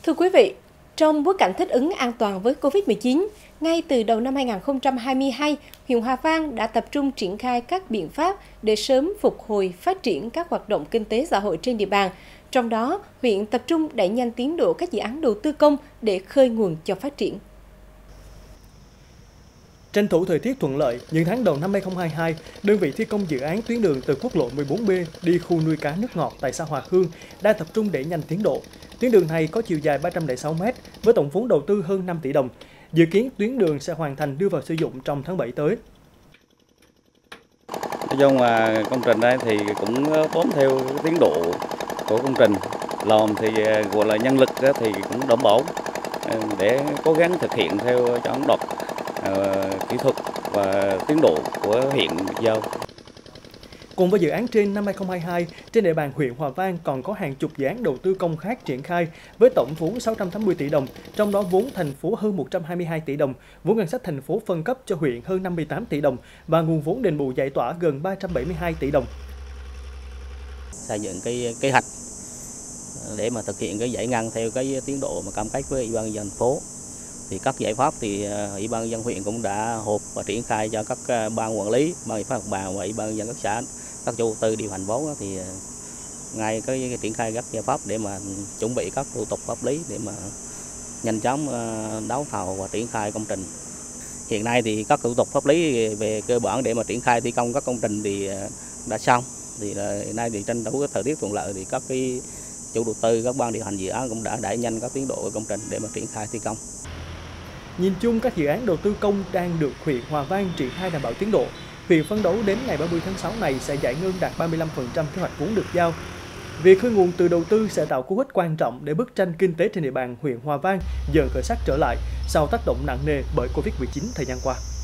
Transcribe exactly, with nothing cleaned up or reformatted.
Thưa quý vị, trong bối cảnh thích ứng an toàn với Covid mười chín, ngay từ đầu năm hai nghìn không trăm hai mươi hai, huyện Hòa Vang đã tập trung triển khai các biện pháp để sớm phục hồi phát triển các hoạt động kinh tế xã hội trên địa bàn. Trong đó, huyện tập trung đẩy nhanh tiến độ các dự án đầu tư công để khơi nguồn cho phát triển. Tranh thủ thời tiết thuận lợi, những tháng đầu năm hai nghìn không trăm hai mươi hai, đơn vị thi công dự án tuyến đường từ quốc lộ mười bốn B đi khu nuôi cá nước ngọt tại xã Hòa Khương đã tập trung đẩy nhanh tiến độ. Tuyến đường này có chiều dài ba trăm lẻ sáu mét với tổng vốn đầu tư hơn năm tỷ đồng. Dự kiến tuyến đường sẽ hoàn thành đưa vào sử dụng trong tháng bảy tới. Nói chung là công trình đây thì cũng bám theo tiến độ của công trình. Làm thì gọi là nhân lực thì cũng đảm bảo để cố gắng thực hiện theo cho đoạt uh, kỹ thuật và tiến độ của huyện giao. Cùng với dự án trên, năm hai nghìn không trăm hai mươi hai, trên địa bàn huyện Hòa Vang còn có hàng chục dự án đầu tư công khác triển khai với tổng vốn sáu trăm tám mươi tỷ đồng, trong đó vốn thành phố hơn một trăm hai mươi hai tỷ đồng, vốn ngân sách thành phố phân cấp cho huyện hơn năm mươi tám tỷ đồng và nguồn vốn đền bù giải tỏa gần ba trăm bảy mươi hai tỷ đồng. Xây dựng cái kế hoạch để mà thực hiện cái giải ngân theo cái tiến độ mà cam kết với Ủy ban nhân dân thành phố. Thì các giải pháp thì Ủy ban nhân dân huyện cũng đã họp và triển khai cho các ban quản lý, ban giải pháp mặt bằng và Ủy ban nhân dân các xã, các chủ đầu tư điều hành vốn thì ngay cái, cái triển khai các giải pháp để mà chuẩn bị các thủ tục pháp lý để mà nhanh chóng đấu thầu và triển khai công trình. Hiện nay thì các thủ tục pháp lý về cơ bản để mà triển khai thi công các công trình thì đã xong. Thì hiện nay thì tranh thủ cái thời tiết thuận lợi thì các cái chủ đầu tư, các ban điều hành dự án cũng đã đẩy nhanh các tiến độ của công trình để mà triển khai thi công. Nhìn chung, các dự án đầu tư công đang được huyện Hòa Vang triển khai đảm bảo tiến độ. Huyện phấn đấu đến ngày ba mươi tháng sáu này sẽ giải ngân đạt ba mươi lăm phần trăm kế hoạch vốn được giao. Việc khơi nguồn từ đầu tư sẽ tạo cú hích quan trọng để bức tranh kinh tế trên địa bàn huyện Hòa Vang dần khởi sắc trở lại sau tác động nặng nề bởi Covid mười chín thời gian qua.